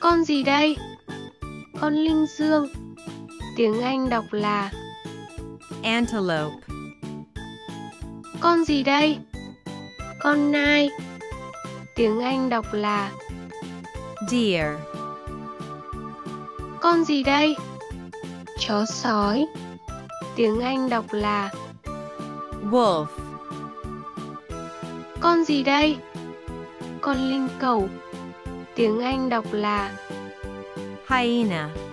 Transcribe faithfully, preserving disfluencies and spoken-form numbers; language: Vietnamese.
Con gì đây? Con linh dương. Tiếng Anh đọc là Antelope. Con gì đây? Con nai. Tiếng Anh đọc là Deer. Con gì đây? Chó sói. Tiếng Anh đọc là Wolf. Con gì đây? Con linh cẩu. Tiếng Anh đọc là Hyena.